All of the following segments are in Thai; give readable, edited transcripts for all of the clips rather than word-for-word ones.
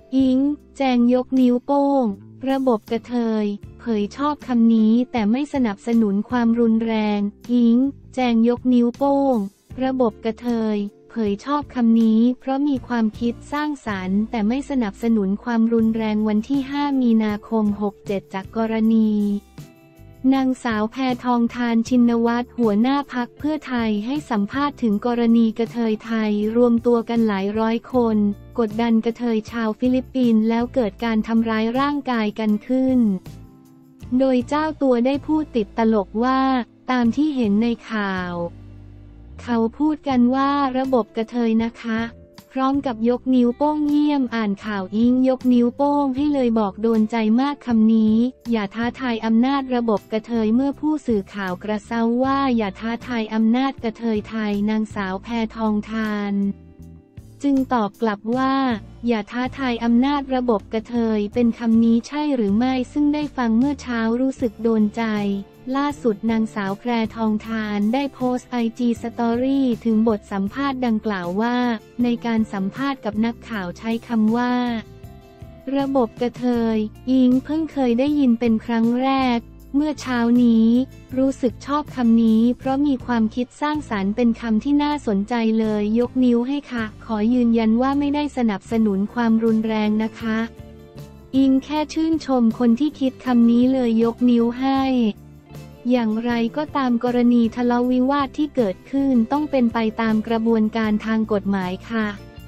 อิงแจงยกนิ้วโป้งระบบกระเทยเผยชอบคำนี้แต่ไม่สนับสนุนความรุนแรงอิงแจงยกนิ้วโป้งระบบกระเทยเผยชอบคำนี้เพราะมีความคิดสร้างสรรค์แต่ไม่สนับสนุนความรุนแรงวันที่ 5 มีนาคม 67 จากกรณีนางสาวแพทองธารชินวัตรหัวหน้าพรรคเพื่อไทยให้สัมภาษณ์ถึงกรณีกระเทยไทยรวมตัวกันหลายร้อยคนกดดันกระเทยชาวฟิลิปปินส์แล้วเกิดการทำร้ายร่างกายกันขึ้นโดยเจ้าตัวได้พูดติดตลกว่าตามที่เห็นในข่าวเขาพูดกันว่าระบบกระเทยนะคะพร้อมกับยกนิ้วโป้งเยี่ยมอ่านข่าวอิงยกนิ้วโป้งให้เลยบอกโดนใจมากคำนี้อย่าท้าทายอำนาจระบบกระเทยเมื่อผู้สื่อข่าวกระเซ้าว่าอย่าท้าทายอำนาจกระเทยไทยนางสาวแพทองธารจึงตอบกลับว่าอย่าท้าทายอำนาจระบบกระเทยเป็นคำนี้ใช่หรือไม่ซึ่งได้ฟังเมื่อเช้ารู้สึกโดนใจล่าสุดนางสาวแพทองธารได้โพสต์ IG Story ถึงบทสัมภาษณ์ดังกล่าวว่าในการสัมภาษณ์กับนักข่าวใช้คำว่าระบบกระเทยอิงเพิ่งเคยได้ยินเป็นครั้งแรกเมื่อเช้านี้รู้สึกชอบคำนี้เพราะมีความคิดสร้างสรรค์เป็นคำที่น่าสนใจเลยยกนิ้วให้ค่ะขอยืนยันว่าไม่ได้สนับสนุนความรุนแรงนะคะอิงแค่ชื่นชมคนที่คิดคำนี้เลยยกนิ้วให้อย่างไรก็ตามกรณีทะเลาะวิวาทที่เกิดขึ้นต้องเป็นไปตามกระบวนการทางกฎหมายค่ะ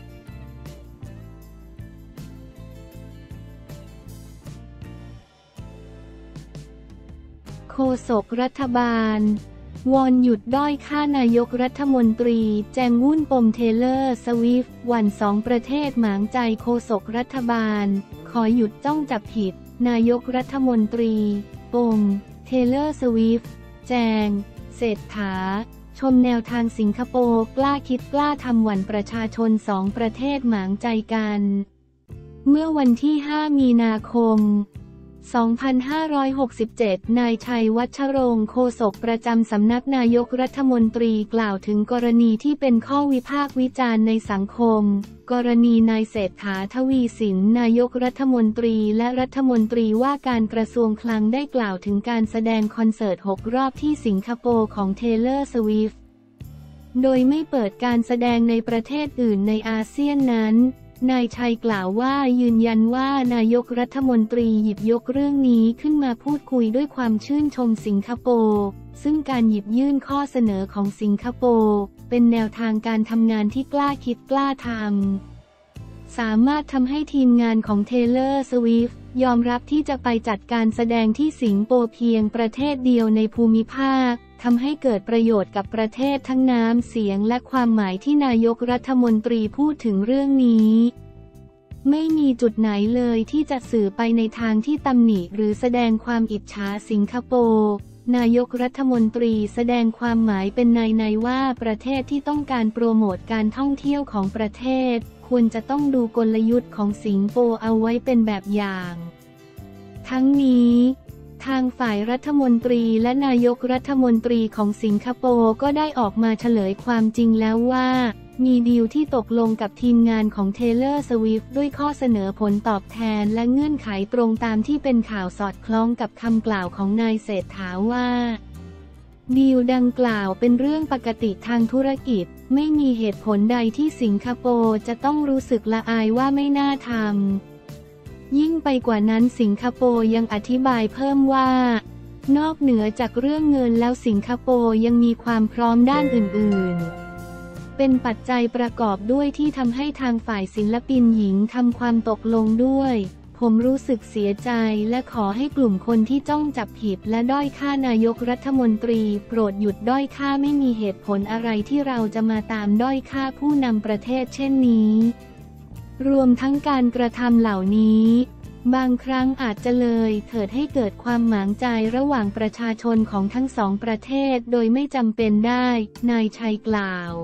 โฆษกรัฐบาลวอนหยุดด้อยค่านายกรัฐมนตรีแจงวุ่นปมเทเลอร์สวิฟต์หวั่นสองประเทศหมางใจโฆษกรัฐบาลขอหยุดจ้องจับผิดนายกรัฐมนตรีปมเทเลอร์สวิฟต์แจงเศรษฐาชมแนวทางสิงคโปร์กล้าคิดกล้าทำหวั่นประชาชนสองประเทศหมางใจกันเมื่อวันที่ 5 มีนาคม 2567 นายชัยวัชรงค์โฆษกประจำสำนักนายกรัฐมนตรีกล่าวถึงกรณีที่เป็นข้อวิพากษ์วิจารณ์ในสังคมกรณีนายเศรษฐาทวีสินนายกรัฐมนตรีและรัฐมนตรีว่าการกระทรวงคลังได้กล่าวถึงการแสดงคอนเสิร์ต 6 รอบที่สิงคโปร์ของเทเลอร์สวิฟต์โดยไม่เปิดการแสดงในประเทศอื่นในอาเซียนนั้นนายชัยกล่าวว่ายืนยันว่านายกรัฐมนตรีหยิบยกเรื่องนี้ขึ้นมาพูดคุยด้วยความชื่นชมสิงคโปร์ซึ่งการหยิบยื่นข้อเสนอของสิงคโปร์เป็นแนวทางการทำงานที่กล้าคิดกล้าทำสามารถทำให้ทีมงานของเทเลอร์สวิฟต์ยอมรับที่จะไปจัดการแสดงที่สิงคโปร์เพียงประเทศเดียวในภูมิภาคทำให้เกิดประโยชน์กับประเทศทั้งน้ำเสียงและความหมายที่นายกรัฐมนตรีพูดถึงเรื่องนี้ไม่มีจุดไหนเลยที่จะสื่อไปในทางที่ตำหนิหรือแสดงความอิจฉาสิงคโปร์นายกรัฐมนตรีแสดงความหมายเป็นในว่าประเทศที่ต้องการโปรโมทการท่องเที่ยวของประเทศควรจะต้องดูกลยุทธ์ของสิงคโปร์เอาไว้เป็นแบบอย่างทั้งนี้ทางฝ่ายรัฐมนตรีและนายกรัฐมนตรีของสิงคโปร์ก็ได้ออกมาเฉลยความจริงแล้วว่ามีดีลที่ตกลงกับทีมงานของ Taylor Swift ด้วยข้อเสนอผลตอบแทนและเงื่อนไขตรงตามที่เป็นข่าวสอดคล้องกับคำกล่าวของนายเศรษฐาว่าดีลดังกล่าวเป็นเรื่องปกติทางธุรกิจไม่มีเหตุผลใดที่สิงคโปร์จะต้องรู้สึกละอายว่าไม่น่าทำยิ่งไปกว่านั้นสิงคโปร์ยังอธิบายเพิ่มว่านอกเหนือจากเรื่องเงินแล้วสิงคโปร์ยังมีความพร้อมด้านอื่นๆเป็นปัจจัยประกอบด้วยที่ทำให้ทางฝ่ายศิลปินหญิงทำความตกลงด้วยผมรู้สึกเสียใจและขอให้กลุ่มคนที่จ้องจับผิดและด้อยค่านายกรัฐมนตรีโปรดหยุดด้อยค่าไม่มีเหตุผลอะไรที่เราจะมาตามด้อยค่าผู้นำประเทศเช่นนี้รวมทั้งการกระทำเหล่านี้บางครั้งอาจจะเลยเถิดให้เกิดความหมางใจระหว่างประชาชนของทั้งสองประเทศโดยไม่จำเป็นได้นายชัยกล่าว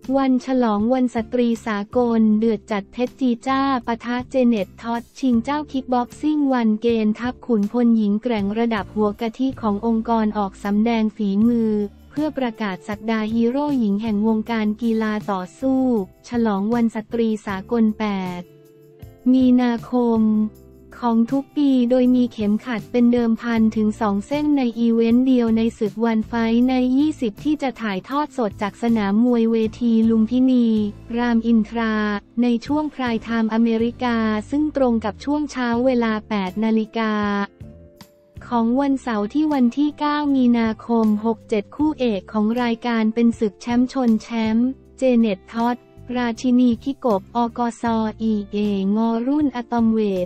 วันฉลองวันสตรีสากลเดือดจัดเพชรจีจ้าปะทะเจเน็ตท็อดชิงเจ้าคิกบ็อกซิ่งวันเกณฑ์ทัพขุนพลหญิงแกร่งระดับหัวกะทิขององค์กรออกสำแดงฝีมือเพื่อประกาศศักดาฮีโร่หญิงแห่งวงการกีฬาต่อสู้ฉลองวันสตรีสากล 8 มีนาคมของทุกปีโดยมีเข็มขัดเป็นเดิมพันถึง2 เส้นในอีเวนต์เดียวในศึกวันไฟท์ใน 20 ที่จะถ่ายทอดสดจากสนามมวยเวทีลุมพินี รามอินทราในช่วงไพร์ไทม์อเมริกาซึ่งตรงกับช่วงเช้าเวลา 8 นาฬิกาของวันเสาร์ที่วันที่ 9 มีนาคม 67 คู่เอกของรายการเป็นศึกแชมป์ชนแชมป์เจเน็ตท็อดราชินีขี้กบอกสอีเองอรุ่นอะตอมเวท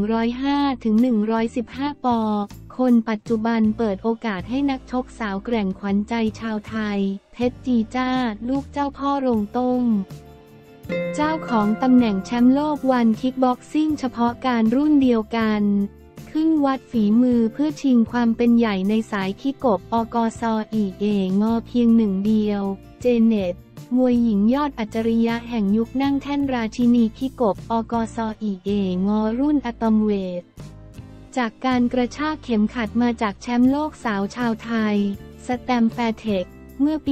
105-115 ปคนปัจจุบันเปิดโอกาสให้นักชกสาวแกร่งขวัญใจชาวไทยเพชรจีจ้าลูกเจ้าพ่อโรงต้มเจ้าของตำแหน่งแชมป์โลกวันคิกบ็อกซิ่งเฉพาะการรุ่นเดียวกันขึ้นวัดฝีมือเพื่อชิงความเป็นใหญ่ในสายขี้กบอกสอีเองอเพียงหนึ่งเดียวเจเน็ตมวยหญิงยอดอัจฉริยะแห่งยุคนั่งแท่นราชินีขี้กบอกสอีเองอรุ่นอะตอมเวทจากการกระชากเข็มขัดมาจากแชมป์โลกสาวชาวไทยสแตมแฟร์เทคเมื่อปี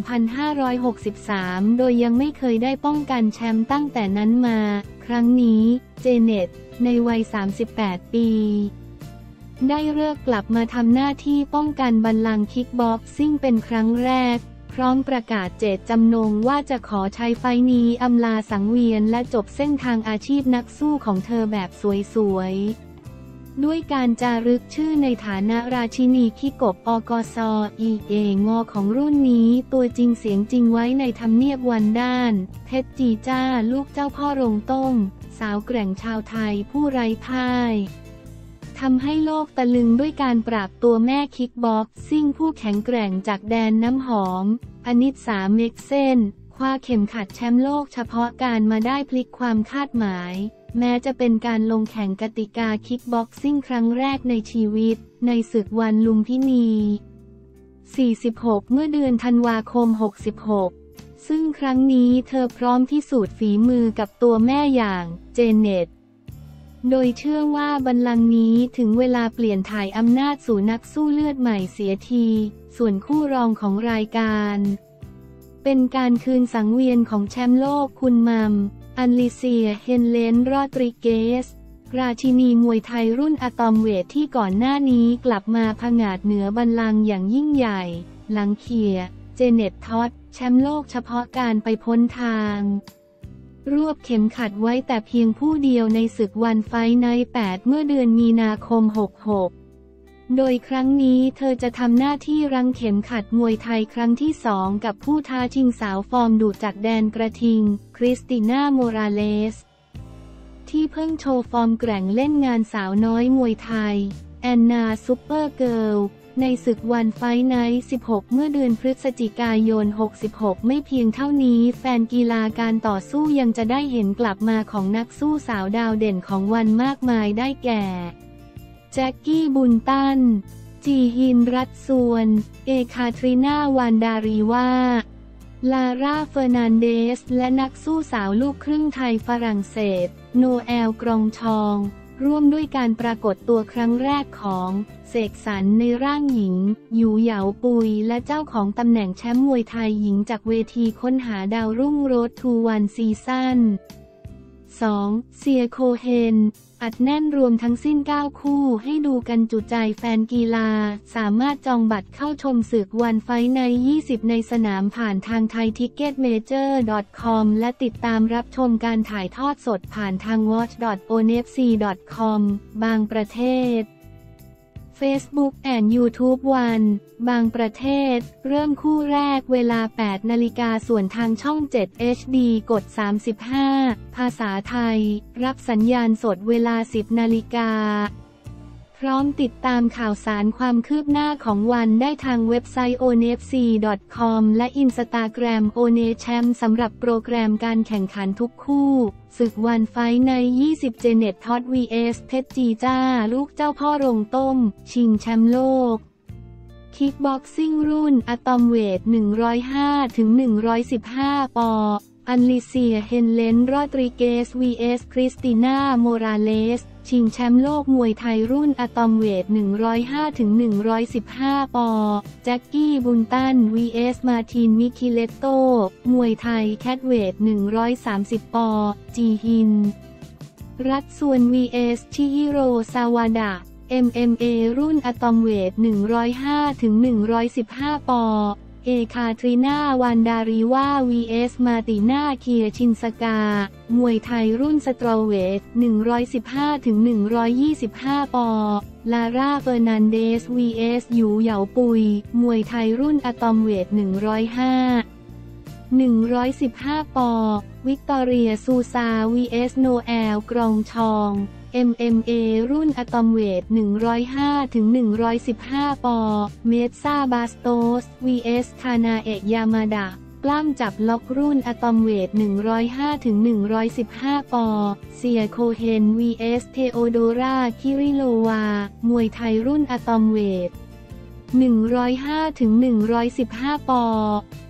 2563 โดยยังไม่เคยได้ป้องกันแชมป์ตั้งแต่นั้นมาครั้งนี้เจเน็ตในวัย 38 ปี ได้เลิกกลับมาทำหน้าที่ป้องกันบัลลังก์คิกบ็อกซิ่งเป็นครั้งแรกพร้อมประกาศเจตจำนงว่าจะขอใช้ไฟท์นี้อำลาสังเวียนและจบเส้นทางอาชีพนักสู้ของเธอแบบสวยๆด้วยการจารึกชื่อในฐานะราชินีขี้กบอกสอีเองอของรุ่นนี้ตัวจริงเสียงจริงไว้ในทำเนียบวันด้านเพชรจีจ้าลูกเจ้าพ่อโรงต้มสาวแกร่งชาวไทยผู้ไร้พ่ายทำให้โลกตะลึงด้วยการปราบตัวแม่คิกบ็อกซิ่งผู้แข็งแกร่งจากแดนน้ำหอมอนิสสาเม็กเซนคว้าเข็มขัดแชมป์โลกเฉพาะการมาได้พลิกความคาดหมายแม้จะเป็นการลงแข่งกติกาคิกบ็อกซิ่งครั้งแรกในชีวิตในศึกวันลุมพินี 46 เมื่อเดือนธันวาคม 66 ซึ่งครั้งนี้เธอพร้อมพิสูจน์ฝีมือกับตัวแม่อย่างเจเน็ตโดยเชื่อว่าบัลลังก์นี้ถึงเวลาเปลี่ยนถ่ายอำนาจสู่นักสู้เลือดใหม่เสียทีส่วนคู่รองของรายการเป็นการคืนสังเวียนของแชมป์โลกคุณมัมอันลิเซียเฮนเลนโรดริเกสราชินีมวยไทยรุ่นอะตอมเวทที่ก่อนหน้านี้กลับมาผงาดเหนือบัลลังก์อย่างยิ่งใหญ่หลังเคลียร์เจเน็ตท็อดแชมป์โลกเฉพาะการไปพ้นทางรวบเข็มขัดไว้แต่เพียงผู้เดียวในศึกวันไฟท์ไนท์ 8 เมื่อเดือนมีนาคม 66 โดยครั้งนี้เธอจะทำหน้าที่รั้งเข็มขัดมวยไทยครั้งที่ 2 กับผู้ท้าชิงสาวฟอร์มดุจากแดนกระทิงคริสติน่าโมราเลสที่เพิ่งโชว์ฟอร์มแกร่งเล่นงานสาวน้อยมวยไทยแอนนาซุปเปอร์เกิร์ลในศึกวันไฟท์ไนท์ 16 เมื่อเดือนพฤศจิกายน 66 ไม่เพียงเท่านี้แฟนกีฬาการต่อสู้ยังจะได้เห็นกลับมาของนักสู้สาวดาวเด่นของวันมากมายได้แก่แจ็คกี้บุนตันจีฮินรัตซวนเอคาทรีนาวันดารีวาลาร่าเฟอร์นันเดสและนักสู้สาวลูกครึ่งไทยฝรั่งเศสโนแอลกรองชองร่วมด้วยการปรากฏตัวครั้งแรกของเสกสรรในร่างหญิงหยูเหยาปุยและเจ้าของตำแหน่งแชมป์มวยไทยหญิงจากเวทีค้นหาดาวรุ่งโรดทูวันซีซั่น 2. เซียโคเฮนอัดแน่นรวมทั้งสิ้น 9 คู่ให้ดูกันจุใจแฟนกีฬาสามารถจองบัตรเข้าชมศึกวันไฟท์ใน 20 ในสนามผ่านทางไทยทิกเก็ตเมเจอร์ .com และติดตามรับชมการถ่ายทอดสดผ่านทาง watch.onfc.com บางประเทศFacebook and YouTube วันบางประเทศเริ่มคู่แรกเวลา 8 นาฬิกาส่วนทางช่อง 7 HD กด 35 ภาษาไทยรับสัญญาณสดเวลา 10 นาฬิกาพร้อมติดตามข่าวสารความคืบหน้าของวันได้ทางเว็บไซต์ onfc.com และ Instagram onechamp สำหรับโปรแกรมการแข่งขันทุกคู่ศึกวันไฟท์ใน 20 เจเน็ตท็อด vs เพชรจีจ้าลูกเจ้าพ่อโรงต้มชิงแชมป์โลกคิกบ็อกซิ่งรุ่นอะตอมเวท 105-115 ปอนด์อันลิเซีย เฮนเลน โรดริเกส vs คริสติน่า โมราเลส ชิงแชมป์โลกมวยไทยรุ่นอะตอมเวท 105-115 ปอนด์แจ็คกี้ บุนตัน vs มาร์ติน มิคิเลตโต มวยไทยแคทเวท 130 ปอนด์จีฮิน รัฐส่วน vs ชิฮิโร ซาวาดะ MMA รุ่นอะตอมเวท 105-115 ปอนด์เอคาทรีนา วานดารีวา vs มาติน่า เคียชินสกา มวยไทยรุ่นสตรอเวท 115-125 ปอนด์ลาร่า เฟอร์นันเดส vs หยูเหยาปุย มวยไทยรุ่นอะตอมเวท 115 ปอนด์วิกตอเรีย ซูซา vs โนแอล กรองชอง MMA รุ่นอะตอมเวท 105-115 ปอนด์เมซซา บาสโตส vs คานาเอะ ยามาดะ ปล้ำจับล็อกรุ่นอะตอมเวท 105-115 ปอนด์เซียโคเฮน vs เทโอโดรา คิริโลวา มวยไทยรุ่นอะตอมเวท 105-115 ปอนด์